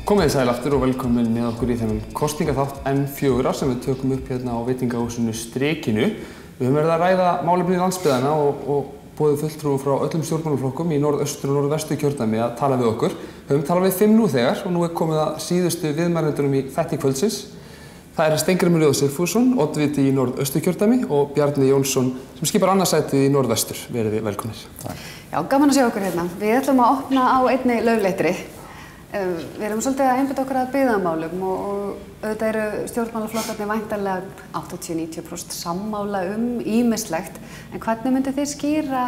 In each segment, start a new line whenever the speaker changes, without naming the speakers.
Komið sæl aftur og velkomin með okkur í þennan kosningaþátt N4 sem við tökum upp hérna á veitingahúsinu Strikinu. Við höfum verið að ræða málefni landsbyggðanna og boðið fulltrúum frá öllum stjórnmálaflokkum í norðaustur og norðvestu kjördæmi að tala við okkur. Við höfum talað við 5 nú þegar og nú komið að síðustu viðmælendunum í þætti kvöldsins. Það Steingrímur J. Sigfússon, oddviti í norðaustu kjördæmi og Bjarni Jónsson sem skipar annarsætið í norðvestur. Verið velkomnir.
Já, gaman að sjá okkur hérna. Við ætlum að opna á einni laufleitri. Við erum svolítið að einbeita okkur að byggðamálum og auðvitað eru stjórnmálaflokkarnir væntanlega 80–90% sammála ýmislegt. En hvernig myndið þið skýra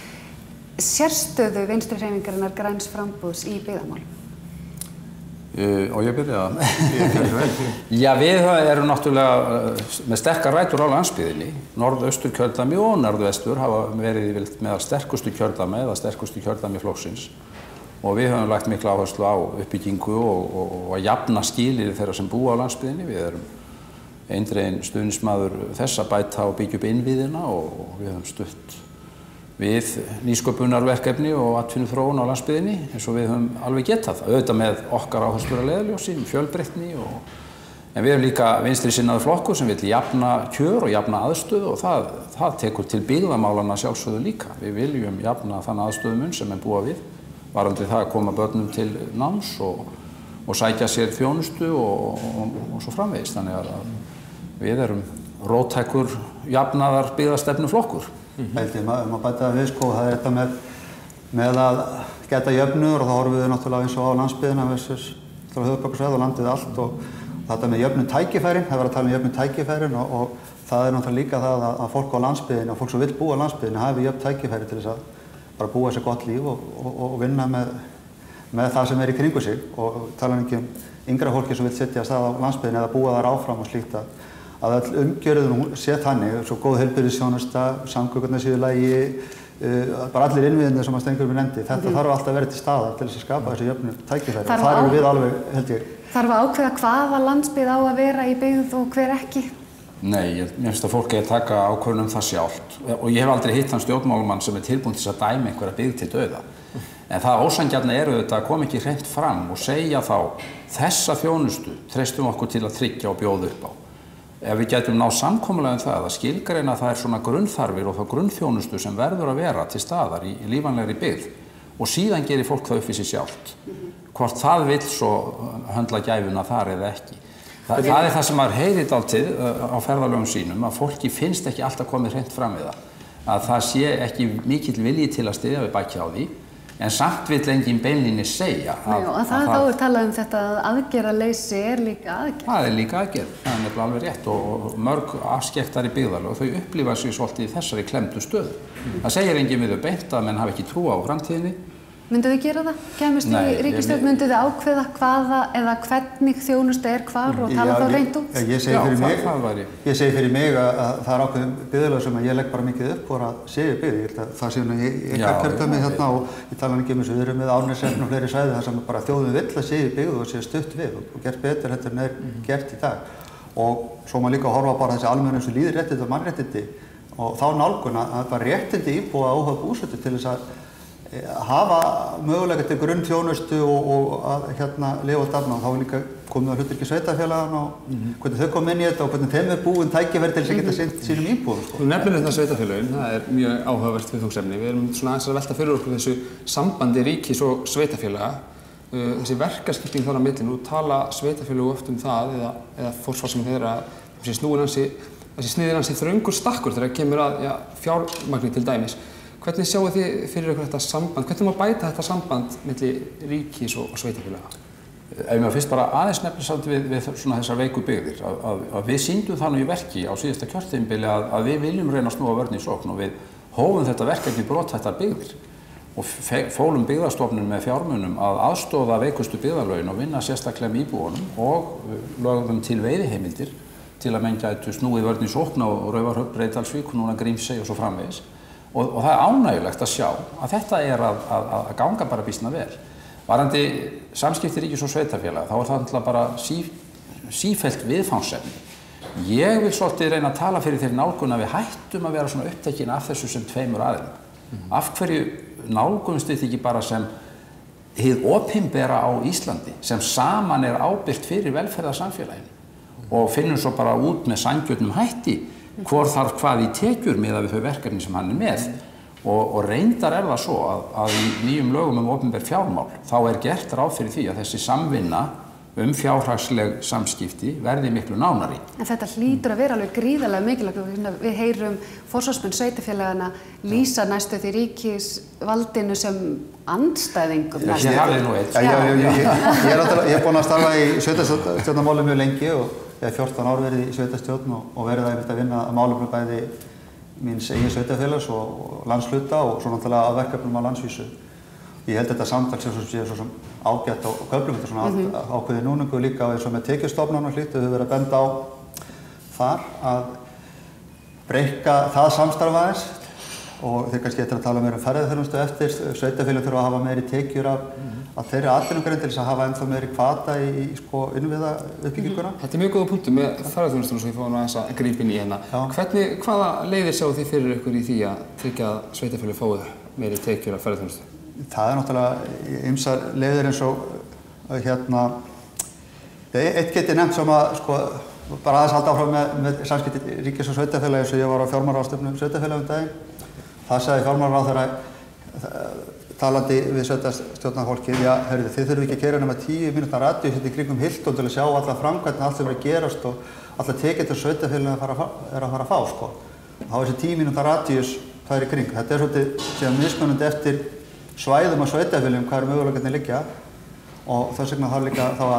sérstöðu Vinstri-hreyfingarinnar Græns framboðs í byggðamálum?
Og ég byrja Já, við erum náttúrulega með sterkar rætur á landsbyggðinni. Norðaustur kjördæmi og norðvestur hafa verið meðal sterkustu kjördæmi eða sterkustu kjördæmi flokksins. Og við höfum lagt mikla áherslu á uppbyggingu og að jafna skilyrði þeirra sem búa á landsbyggðinni. Við erum eindreginn stuðningsmaður þess að bæta og byggja upp innviðina og við höfum stutt við nýsköpunarverkefni og atvinnuþróun á landsbyggðinni eins og við höfum alveg getað. Auðvitað með okkar áherslur að leiðarljósi, fjölbreytni en við erum líka vinstrisinnaður flokkur sem vill jafna kjör og jafna aðstöðu og það tekur til byggðamálanna sjálfsögðu líka. Við viljum jafna þann aðstöðumun sem búa við. Varðandi það að koma börnum til náms og sækja sér þjónustu og svo framvegis. Þannig að við erum róttækur jafnaðar byggðastefnuflokkur.
Held ég maður bæta við það er þetta með að geta jöfnur og þá horfum við náttúrulega eins og á landsbyggðina versus höfuðborgarsvæðið og landið allt og þetta með jöfnun tækifærin, það var að tala um jöfnun tækifærin og það er náttúrulega líka það að fólk á landsbyggðinni og fólk sem vill búa á landsbyggðinni hafi jöfn tækifæri til þess að bara búa sér gott líf og vinna með það sem í kringu sig og tala ekki yngra fólki sem vill sitja að stað á landsbyggðinni eða búa þar áfram og slíkt að öll umgjörðin sé þannig, svo góð heilbrigðisþjónusta, samgöngur séu í lagi, bara allir innviðirnir sem Steingrímur nefndi. Þetta þarf alltaf að vera til staðar til þess að skapa þessi jöfnu tækifæri. Þar erum við alveg, held ég. Þarf
að ákveða hvaða landsbyggð á að vera í byggð og hver ekki?
Nei, mér finnst að fólk eigi að taka ákvörðun það sjálft og ég hef aldrei hitt þann stjórnmálamann sem tilbúinn til að dæma einhverja byggð til dauða. En það ósanngjarna auðvitað að koma ekki hreint fram og segja þá þessa þjónustu treystum okkur til að tryggja og bjóða upp á. Ef við gætum ná samkomulega það að skilgreina það svona grunnþarfir og þá grunnþjónustu sem verður að vera til staðar í lífvænlegri byggð og síðan gerir fólk það upp í sig sjálft. Hvort það vill svo höndla gæfuna þar eða ekki. Það er það sem maður heyrir dálítið á ferðalögum sínum að fólki finnst ekki alltaf komið hreint fram við það. Að það sé ekki mikill vilji til að styðja við baki á því en samt vill enginn beinlínis segja
og þá talað um þetta að aðgerðaleysi líka aðgerð.
Það líka aðgerð, það nefnilega alveg rétt og mörg afskekktar í byggðarlög þau upplifa sig svolítið í þessari klemmdu stöðu. Það segir enginn við þau beint að menn hafi ekki trú á framtíðinni.
Myndu þið gera það? Kæmist í ríkisstjórn, myndu þið ákveða hvaða eða hvernig þjónusta hvar og tala þá reynt út?
Ég segi fyrir mig að það er ákveðin byggðarlög sem ég legg bara mikið upp og að segja byggð. Ég held að það sé í kjördæmi hérna og ég tala ekki um þessu, við erum með Árneshreppinn og fleiri svæði þar sem bara þjóðin vill að segja byggð og sé stutt við og gert betur heldur en gert í dag. Og svo má líka horfa bara þessi almennu eins og lýðréttindi og mannréttindi og þá nálgun að bara réttindi íbúa óháð búsetu til þess að hafa möguleika til grunnþjónustu og að lifa og dafna og þá líka komið á hlutverki sveitarfélaganna og hvernig þau kom inn í þetta og hvernig þeim búin tækifæri til þess að geta sinnt sínum íbúðum.
Þú nefnir þetta sveitarfélögin, það er mjög áhugavert viðfangsefni. Við erum svona aðeins að velta fyrir okkur þessu sambandi ríkis og sveitarfélaga, þessi verkaskipting þar á milli. Nú tala sveitarfélög oft það eða forsvarsmenn þeirra þessi sniðir hans í þröngur stakkur þegar kemur að fjármagni til dæmis. Hvernig sjáu þið fyrir ykkur þetta samband? Hvernig má bæta þetta samband milli ríkis og sveitarfélaga?
Ef mér finnst bara aðeins nefnilega samt við svona þessar veiku byggðir að við sýndum það nú í verki á síðasta kjörtímabili að við viljum reyna að snúa vörn í sókn og við hófum þetta verkefni brothættar byggðir og fólum byggðastofnun með fjármunum að aðstoða veikustu byggðarlögin og vinna sérstaklega með íbúunum og lögðum til veiðiheimildir til að menn gætu snúið vörn í sókn á Raufarhöfn, Breiðdalsvík, núna Grímsey og svo framvegis. Og það er ánægjulegt að sjá að þetta að ganga bara býsna vel. Varðandi samskipti ríkis og sveitarfélaga, þá það náttúrulega bara sífellt viðfangsefni. Ég vil svolítið reyna að tala fyrir þeirri nálgun að við hættum að vera svona upptekin af þessu sem tveimur aðilum. Af hverju nálgumst við ekki bara sem hið opinbera á Íslandi sem saman ábyrgt fyrir velferðarsamfélaginu og finnum svo bara út með sanngjörnum hætti hvor þarf hvað í tekjur miðað við þau verkefni sem hann með og reyndar það svo að í nýjum lögum opinber fjármál þá gert ráð fyrir því að þessi samvinna fjárhagsleg samskipti verði miklu nánari.
En þetta hlýtur að vera alveg gríðarlega mikilvægt. Við heyrum forsvarsmenn sveitarfélagana lýsa næstu því ríkisvaldinu sem andstæðingum.
Ég hafði nú eitt.
Ég búinn að starfa í sveitarstjórnarmálum mjög lengi og ég hef 14 ár verið í sveitarstjórn og verið að vinna að málefnum bæði míns eigin sveitarfélags og landshluta og svo náttúrulega að verkefnum á landsvísu. Ég held þetta samtal sé svo sem ágætt og köflum þetta svona ákveðið núningu líka eins og með tekjustofnana og slíkt. Við höfum verið að benda á þar að breikka það samstarf aðeins og þeir kannski eftir að tala meira ferðaþjónustu eftir. Sveitarfélög þurfa að hafa meiri tekjur af þeirri atvinnugrein til þess að hafa ennþá meiri hvata í innviðauppbygginguna.
Þetta mjög góða punktur með ferðaþjónustuna sem ég fór aðeins að grípa inn í hérna. Hvaða leiðir sjáu þið fyrir ykkur í því að tryggja að sveitarfélög fái meiri tekjur af ferðaþjónustu?
Það náttúrulega ýmsar leiðir eins og eitt geti nefnt sem að bara aðeins halda áfram með samskipti ríkis- og sveitarfélagi eins og ég var á fjármálaráðstefnu sveitarfélagi daginn. Það sagði fjármálaráðherra talandi við sveitarstjórnarfólkið, já, heyrðu, þið þurfum ekki að keyra nema 10 mínútna radíus í kringum Hilton til að sjá alla framkvæmdina, allt sem að gerast og alla tekjur sveitarfélaginu að fara að fá, Þá þessi 10 mínútna radíus það í kring. Þetta svolítið síðan mismunandi eftir svæðum og sveitarfélögum hvað möguleikarnir liggja og þess vegna þarf líka þá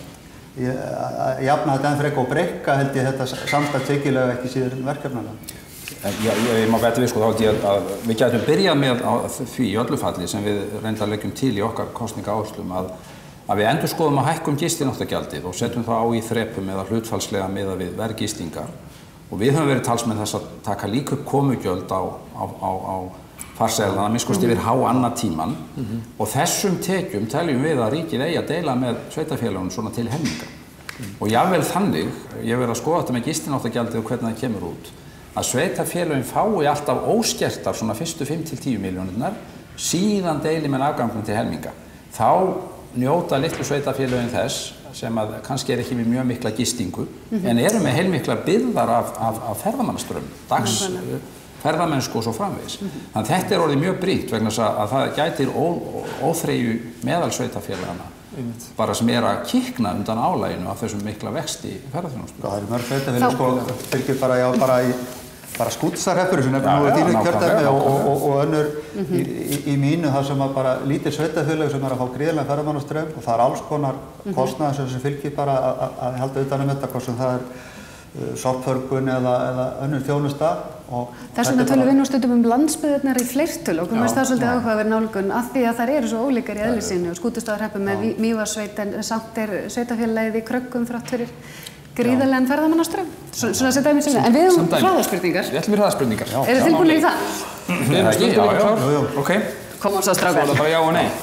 að jafna þetta enn frekar og breikka held ég þetta samstarf tekjulega ekki síður verkefnana.
Ég má bæta við þá held ég að við gætum byrjað með því í öllu falli sem við reyndar leggjum til í okkar kosningaáherslum að við endurskoðum að hækkum gistináttagjaldið og setjum það á í þrepum eða hlutfallslega miðað við verðgistingar og við höfum verið talsmenn þess að taka líka upp komugjöld á farseðlana, minnst yfir annan tíman og þessum tekjum teljum við að ríkið eigi að deila með sveitarfélögunum svona til helminga. Og jafnvel þannig, ég verið að skoða þetta með gistináttagjaldið og hvernig það kemur út, að sveitarfélögin fái alltaf óskertar svona fyrstu 5–10 milljónirnar, síðan deili með afgangnum til helminga. Þá njóta litlu sveitarfélögin þess, sem að kannski ekki við mjög mikla gistingu, en eru með heilmikla byrðar af ferðamannastraum, ferðamennsku og svo framvegis. Þannig að þetta orðið mjög brýnt vegna þess að það gætir óþreyju meðal sveitarfélagana bara sem að kikna undan álaginu af þessum mikla vexti í ferðaþjónustu.
Það mörg sveitarfélög fylgir bara Skútustaðahreppur sem nú þínu kjördæmi og önnur í mínu þar sem bara lítil sveitarfélög sem að fá gríðarlegan ferðamannastraum og það alls konar kostnaður sem fylgir bara að halda utan þetta, hvort sem það sorpförgun eða önnur þjónusta.
Þess vegna tölum við nú stundum landsbyggðirnar í fleirtölu og komum við það svolítið áhugaverð nálgun af því að þær eru svo ólíkar í eðli sínu og Skútustaðahreppur með Mývatnssveit en samt sveitarfélagið í Kröggum þrátt fyrir gríðarlegan ferðamannastraum. Svona setja dæmi sinni. En við höfum hraðaspurningar.
Við ætlum í hraðaspurningar.
Eru þið tilbúinir í það?
Við erum stundum klár. Ok.
Komum svo strákar.
Það er bara já og nei.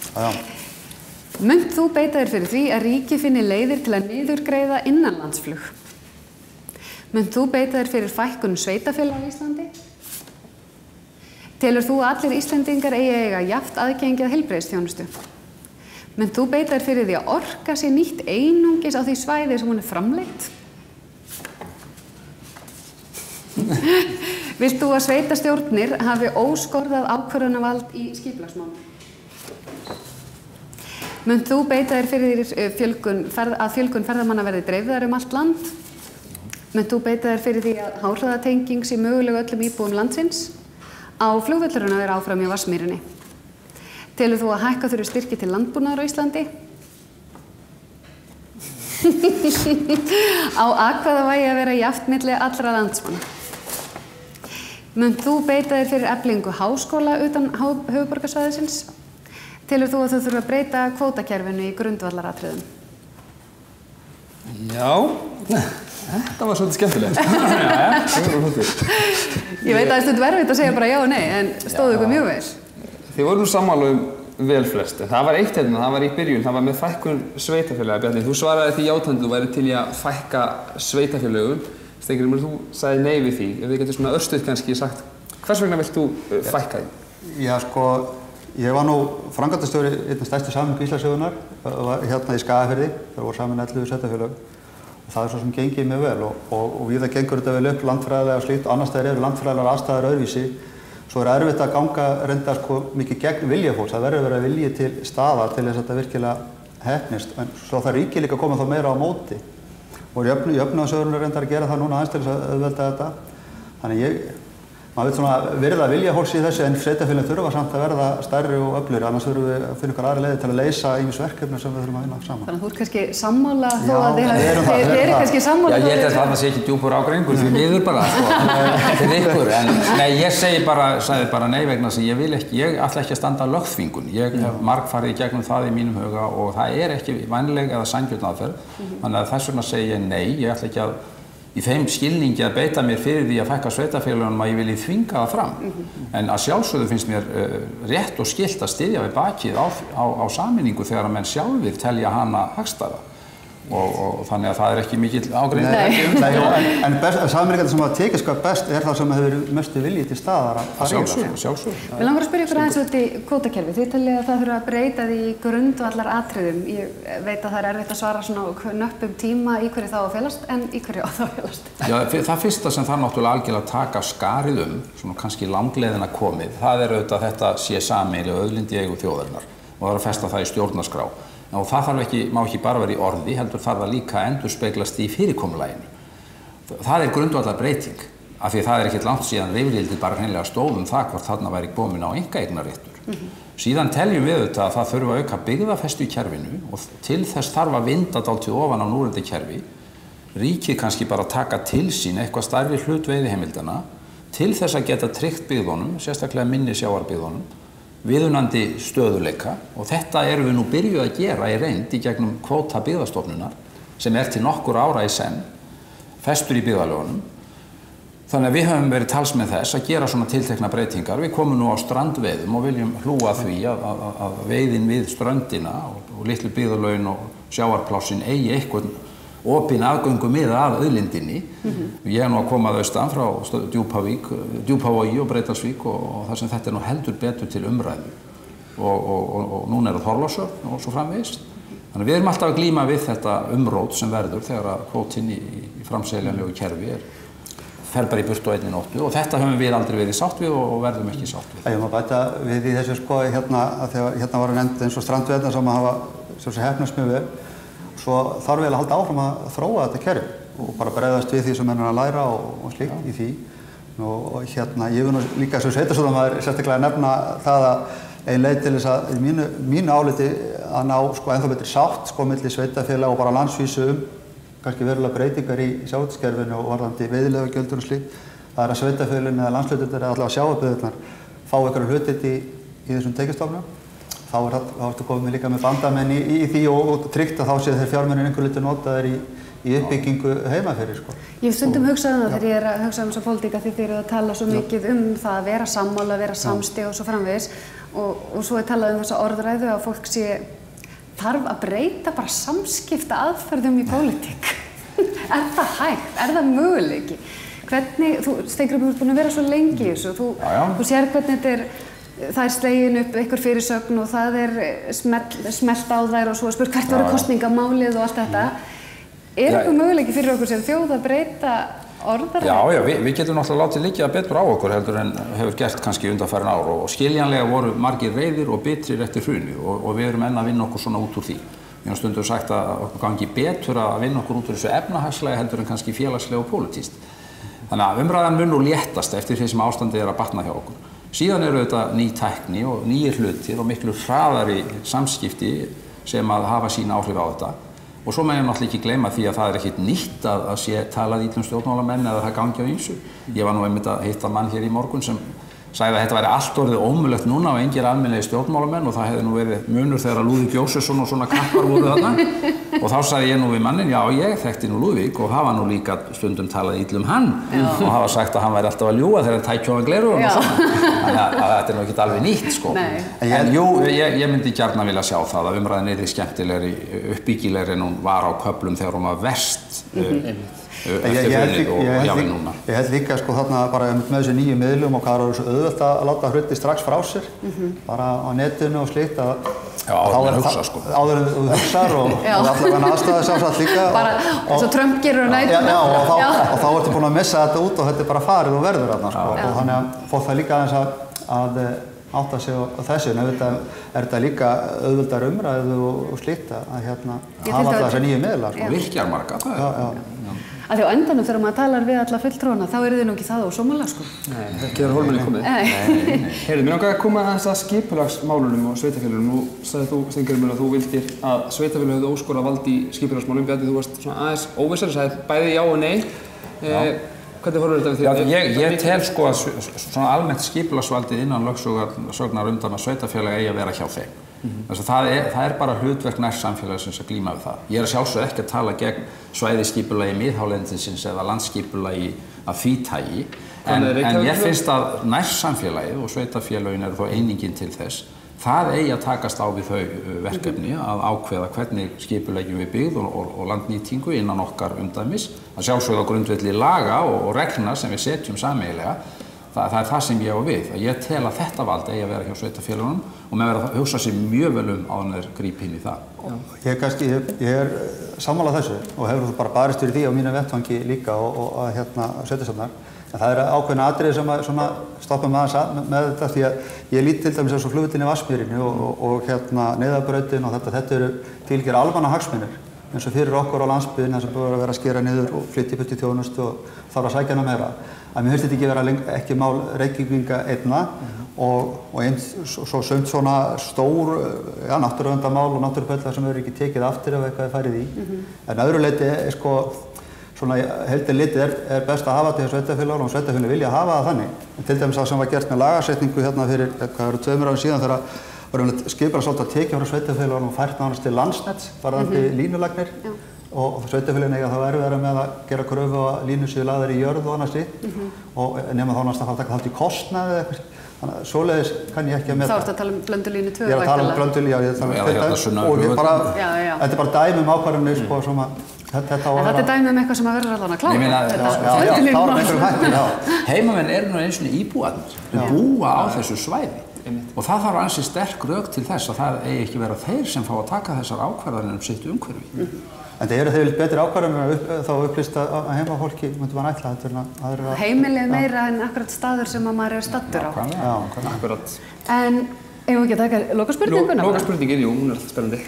Munt þú beita þér fyrir því að ríkið finni leiðir til að niðurgreiða innanlandsflug? Munt þú beita þér fyrir fækkun sveitarfélaga á Íslandi? Telur þú að allir Íslendingar eiga jafnt aðgengi að heilbrigðisþjónustu? Munt þú beita þér fyrir því að orka sé nýtt einungis á því svæði sem hún framleidd? Vilt þú að sveitarstjórnir hafi óskorðað ákvörðunarvald í skipulagsmálum? Munt þú beita þér fyrir að fjölgun ferðamanna verði dreifðar allt land? Munt þú beita þér fyrir því að háhraðatenging sé möguleg öllum íbúum landsins? Á flugvöllurinn að vera áfram í Vatnsmýrinni? Telur þú að hækka þurfi styrki til landbúnaðar á Íslandi? Á atkvæðavægi að vera jafnt milli allra landsmanna? Munt þú beita þér fyrir eflingu háskóla utan höfuðborgarsvæðisins? Telur þú að þú þurfi að breyta kvótakerfinu í grundvallaratriðum?
Já, þetta var svolítið skemmtilegt.
Ég veit að það er stundum erfitt að segja bara já og nei, en stóðu ykkur mjög vel.
Þið voru sammála vel flest, en það var eitt hérna, það var í byrjun, það var með fækkun sveitarfélaga. Bjarni, þú svaraði því játandi, þú væri til í að fækka sveitarfélögum. Steingrímur, þú sagði nei við því. Ef þið getur svona örstuð kannski sagt, hvers vegna vilt þú fækka því?
Já, sko, Ég var nú framkvæmdastjóri einna stærstu sameiningu Íslandssögunnar hérna í Skagafirði, þar voru saman 11 sveitarfélög og það svo sem gengið mjög vel og víða gengur þetta vel upp landfræðilega og slíkt og annars staðar eru landfræðilegar aðstæður öðruvísi. Svo erfitt að ganga reynda sko mikið gegn vilja fólks, það verður að vera vilji til staðar til þess að þetta virkilega heppnist, en svo það ríkið líka koma þá meira á móti og jöfnunarsjóðurinn reyndar að gera það núna aðeins til þess að auðvelda þetta. Þannig maður vil svona virða vilja fólks í þessu en sveitarfélögin þurfa samt að verða stærri og öflugri, annars þurfum við að finna ykkur aðra leiðir til að leysa ýmis verkefni sem við þurfum að vinna saman.
Þannig að þú ert kannski sammála þó að þið eru kannski sammála.
Já, ég held að það sé ekki djúpur ágreiningur því miður bara, til ykkur. En nei, ég sagði bara nei vegna þess að ég ætla ekki að standa lögþvingun. Ég hef margfarið í gegnum það í mínum huga og það er ekki vænleg eða sanngjörn aðferð. Þannig að þess vegna segi ég nei, ég ætla ekki að í þeim skilningi að beita mér fyrir því að fækka sveitarfélögunum að ég vilji þvinga það fram. En að sjálfsögðu finnst mér rétt og skylt að styðja við bakið á sameiningu þegar að menn sjálfir telja hana hagstæða. Og þannig að það er ekki mikill ágreiningur.
En sameiningarnir sem hafa tekist hvað best er það sem hefur mestu vilji til staðar að
sjálfsögðu.
Við langar að spyrja ykkur aðeins út í kvótakerfi. Þið talið að það þurfa að breyta því í grundvallar atriðum. Ég veit að það er erfitt að svara svona knöppum tíma í hverju þá að felast en í hverju á það að felast.
Já, það fyrsta sem það náttúrulega algjörlega að taka skarið svona kannski langleiðina komið, það er auðvitað þetta sé sameiginleg auðlind í eigu þjóðarinnar og það er að festa það í stjórnarskrá. Og það má ekki bara vera í orði, heldur þarf það líka að endurspeglast í fyrirkomulaginu. Það er grundvallar breyting, af því það er ekkert langt síðan rifrildið bara hreinlega stóð það hvort þarna væri komin á einkaeignarréttur. Síðan teljum við auðvitað að það þurfa að auka byggðafestu í kerfinu og til þess þarf að vinda dálítið ofan á núverandi kerfi. Ríkið kannski bara taka til sín eitthvað stærri hlut veiðiheimildanna til þess að geta tryggt byggðunum, sérstaklega minni sjávarbyggðunum, viðunandi stöðuleika og þetta erum við nú byrjuð að gera í reynd í gegnum kvóta byggðastofnunar sem til nokkur ára í senn, festur í byggðalögunum. Þannig að við höfum verið talsmenn þess að gera svona tiltekna breytingar. Við komum nú á strandveiðum og viljum hlúa því að veiðin við ströndina og litlu byggðalögin og sjávarplássin eigi eitthvað opin aðgöngu miða að auðlindinni. Ég er nú að koma að austan frá Djúpavogi og Breiðdalsvík og þar sem þetta er nú heldur betur til umræðu. Og núna er það Þorlákshöfn og svo framvegis. Þannig að við erum alltaf að glíma við þetta umrót sem verður þegar að kvótinn í framseljanlegu kerfi fer bara í burtu á einni nóttu og þetta höfum við aldrei verið sátt við og verðum ekki sátt við.
Ég má bæta við í þessu sko hérna að þegar hérna var nefnd eins og strandveiðarnar sem hafa heppnast mjög vel. Svo þarf við að halda áfram að þróa þetta kerfi og bara bregðast við því sem er að læra og slíkt í því. Og hérna, ég vil nú líka sem sveitarstjórnarmaður sérstaklega nefna það að ein leið til þess að mínu áliti að ná sko ennþá betri sátt sko milli sveitarfélaga og bara landsvísu kannski verulega breytingar í sjávarútvegskerfinu og varðandi veiðileyfagjöldum og slíkt. Það er að sveitarfélögin eða landshlutirnir eða allavega sjávarbyggðirnar fá einhverja hlutdeild í þessum tekjustofnum. Þá ertu komið líka með bandamenn í því og tryggt að þá séu þeir fjármunir einhver hluti notaðir í uppbyggingu heima fyrir sko.
Ég hef stundum hugsað það þegar ég er að hugsa þessa pólitík því þið eru að tala svo mikið það að vera sammála, vera samstig og svo framvegis og svo er talað þessa orðræðu að fólk þarf að breyta bara samskipta aðferðum í pólitík. Er það hægt? Er það möguleiki? Hvernig, Steingrímur, þú ert búin að vera svo lengi í þessu, þú sér hvernig það er slegin upp einhver fyrirsögn og það er smellt á þær og svo spurt hvert voru kosningamálið og allt þetta. Er eitthvað möguleiki fyrir okkur sem þjóð að breyta orðaræði?
Já, við getum náttúrulega látið liggja betur á okkur heldur en hefur gert kannski undanfarin ár og skiljanlega voru margir reiðir og bitrir eftir hrunið og við erum enn að vinna okkur svona út úr því. Við höfum stundum sagt að okkur gangi betur að vinna okkur út úr þessu efnahagslega heldur en kannski félagslega og pólitískt. Þannig að umræðan mun nú léttast eftir því sem ástandið er að batna hjá okkur. Síðan eru þetta ný tækni og nýir hlutir og miklu hraðari samskipti sem að hafa sín áhrif á þetta. Og svo má ég náttúrulega ekki gleyma því að það er ekkert nýtt að sé talað illa stjórnmálamenn eða það gangi á ýmsu. Ég var nú einmitt að hitta mann hér í morgun sem sagði að þetta væri allt orðið ómögulegt núna og engir almennilegi stjórnmálamenn og það hefði nú verið munur þegar að Lúðvík Jósefsson og svona kappar voru þarna. Og þá sagði ég nú við mannin, já ég þekkti nú Lúðvík og hafa nú líka stundum talað illa hann og hafa sagt að hann væri alltaf að ljúga þegar hann tæki ofan gleraugun og svona. Þannig að þetta er nú ekkert alveg nýtt sko. En jú, ég myndi gjarnan vilja sjá það að umræðin yrði skemmtilegri, uppbyggilegri en hún var á köflum þegar hún var verst. eftir hrunið og jafnvel núna.
Ég held líka sko þarna bara með þessu nýju miðlum og hvað er þessu auðvelt að láta hluti strax frá sér, bara á netinu og slíkt að
áður en hugsa sko.
Áður en þú hugsar og allavega aðstæður sjálfsagt líka.
Bara eins og Trump gerur nætuna.
Og þá ertu búin að missa þetta út og þetta bara farið og verður þarna sko. Og þannig að fólk það líka aðeins að átta sig á þessu, en auðvitað þetta líka auðveldar umræðu og slíkt að hafa alltaf þessa nýju miðla.
Og virkjar marga, það
Af því á endanum þegar maður talar við alla fulltrúana, þá eru þið nú ekki það ósómalega sko.
Nei, ekki þegar hólmenni komið. Heyrðu, mér langaði að koma aðeins að skipulagsmálunum og sveitarfélögum. Nú sagði þú, Steingrímur, að þú vildir að sveitarfélög hefðu óskorað vald í skipulagsmálum. Bjarni, þú varst svona aðeins óvissari, sagði bæði já og nei. Hvernig horfir þetta við því?
Ég tel sko að svona almennt skipulagsvaldið innan lögsögnar umdæma sveitarfélaga eigi að vera hjá þeim. Það er bara hlutverk nærsamfélagsins að glíma við það. Ég er að sjálfsögðu ekki að tala gegn svæðisskipulagi miðhálendisins eða landsskipulagi af því tagi, en ég finnst að nærsamfélagið og sveitarfélögin eru þó einingin til þess, það eigi að takast á við þau verkefni að ákveða hvernig skipuleggjum við byggð og landnýtingu innan okkar umdæmis, að sjálfsögðu á grundvelli laga og reglna sem við setjum sameiginlega. Það er það sem ég á við, að ég tel að þetta vald eigi að vera hjá sveitarfélögunum og menn verða að hugsa sér mjög vel áður en þeir grípa inn í það.
Ég er sammála þessu og hefur þú bara barist fyrir því á mínu vettvangi líka og sveitarstjórnar. En það er ákveðna atriði sem stoppa með þetta því að ég lít til dæmis eins og flugvöllinn í Vatnsmýrinni og neyðarbrautin og þetta eru fylgir almannahagsmunir eins og fyrir okkur á landsbyggðinni sem búið að vera að skera niður og flytja burt í þjónustu og þarf að sækja hana meira. Að mér finnst þetta ekki vera ekki mál Reykvíkinga einna og eins svo sumt svona stór náttúruverndarmál og náttúrupölla sem verður ekki tekið aftur ef eitthvað er farið í. En öðru leyti sko svona heildin litið er best að hafa þetta hjá sveitarfélögunum og sveitarfélögin vilja hafa það þannig. En til dæmis það sem var gert með lagasetningu hérna fyrir hvað eru 2 árum síðan þegar var skipulagsvald að tekið frá sveitarfélögunum og fært nánast til Landsnets varðandi línulagnir og sveitarfélögin eiga þá erfiðara með að gera kröfu á að línur séu lagðar í jörð og annað slíkt og nema þá næst að fara að taka þátt í kostnaði eða eitthvað. Þannig að svoleiðis kann ég ekki að meta.
Þá ertu að tala um blöndulínu 2
Ég er að tala um blöndulínu, já, ég er að tala um þetta er bara dæmi ákvarðanir sko sem að þetta á að vera.
Þetta er dæmi eitthvað sem að verður allan að klára.
Ég meina,
klára einhverjum hætti, já.
Heimamenn eru nú einu sinni íbúarnir, þau búa á þessu svæði og það þarf ansi sterk rök til þess að það eigi ekki vera þeir sem fá að taka þessar ákvarðanir sitt umhverfi.
En það eru þeir betri ákvarðanir þá upplýst að heimafólki myndi maður ætla þetta.
Heimilið meira en akkurat staður sem að maður er staddur á.
Já,
akkurat.
En eigum við ekki að taka lokaspurninguna?
Lokaspurningin, jú, hún er alltaf spennandi.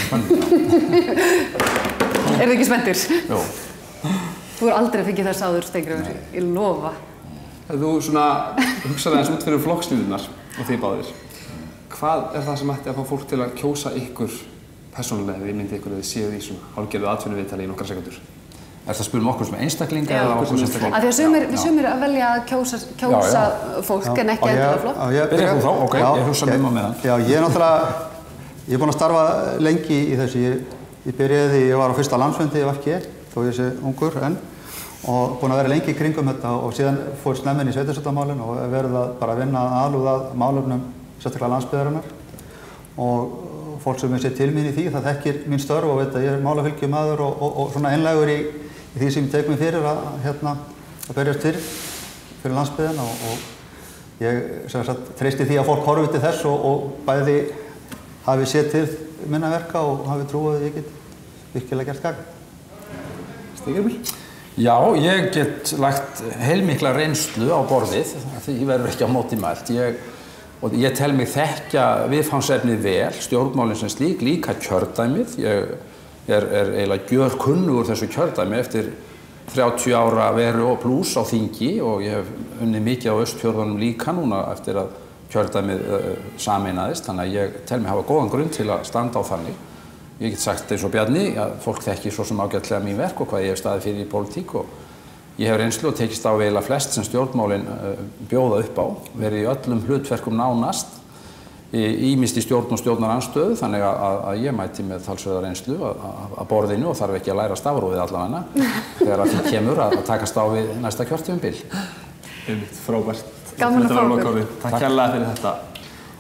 Eru þið ekki spenntir?
Jú.
Þú er aldrei fengið þess áður, Steingrímur, ég lofa.
Þú svona hugsaði aðeins út fyrir flokkslínurnar og þið báðir. Hvað er það sem ætti að fá fólk til að kjósa ykkur persónulega ef þið myndi ykkur að þið séu í svona hálfgerðu atvinnuviðtali í nokkrar sekundur?
Er það að spyrja okkur sem einstaklinga eða okkur sem einstaklinga?
Af því að sumir að velja að kjósa fólk en ekki endilega flokk.
Byrjar þú þá? Ok, ég hugsa með meðan.
Já, ég er búinn að starfa lengi í þessu. Ég var á fyrsta landsfundi í VG, þó ég sé ungur enn, og búinn að vera lengi í kringum þetta og síðan fór snemmin í sveitarstjórnarmálin og verið að bara vinna alúð að málefnum sérstaklega landsbyggðarinnar og fólk sem sé til mín í því, það þekkir mín störf og veit að ég er málafylgjumaður og svona einlægur í því sem ég tek mig fyrir að berjast fyrir landsbyggðina og ég treysti því að fólk horfi til þess og bæði hafi séð til minna verka og hafi trúið að ég get virkilega gert gagn.
Steingrímur?
Já, ég get lagt heilmikla reynslu á borðið, því ég verður ekki á móti mælt. Og ég tel mig þekkja viðfangsefnið vel, stjórnmálin sem slík, líka kjördæmið. Ég er eiginlega gjörkunnugur þessu kjördæmi eftir 30 ára veru og plús á þingi og ég hef unnið mikið á Austfjörðunum líka núna eftir að kjördæmið sameinaðist, þannig að ég tel mig hafa góðan grunn til að standa á þannig. Ég get sagt eins og Bjarni að fólk þekki svo sem ágætlega mín verk og hvað ég hef staðið fyrir í pólitík og ég hef reynslu og tekist á eiginlega flest sem stjórnmálin bjóða upp á, verið í öllum hlutverkum nánast, ýmist í stjórn og stjórnarandstöðu, þannig að ég mæti með talsverða reynslu að borðinu og þarf ekki að læra stafrófið allavega þegar að því kemur að takast á við næsta kjörtímabil.
Frábært.
Gaman að fá okkur.
Takk kærlega fyrir þetta.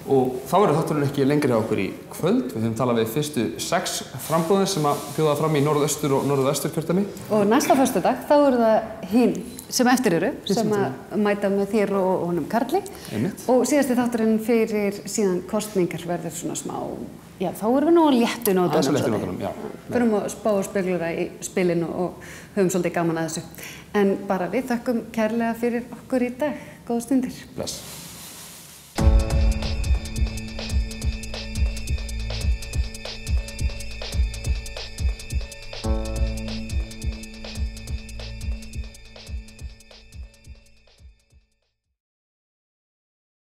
Og þá verður þátturinn ekki lengri á okkur í kvöld. Við höfum talað við fyrstu 6 framboðin sem að bjóða fram í norðaustur og norðvesturkjördæmi.
Og næsta föstudag, þá eru það hinn sem eftir eru, sem að mæta með þér og honum Karli.
Einmitt.
Og síðasti þátturinn fyrir síðan kostningar verður svona smá, já, þá erum við nú að léttu nótunum.
Aðeins á léttu nótunum, já.
Förum að spá og speglura í spilinu og höfum svolítið gaman að þessu. En bara við þökkum kærlega fyrir okkur í dag. Góða stundir.
Bless.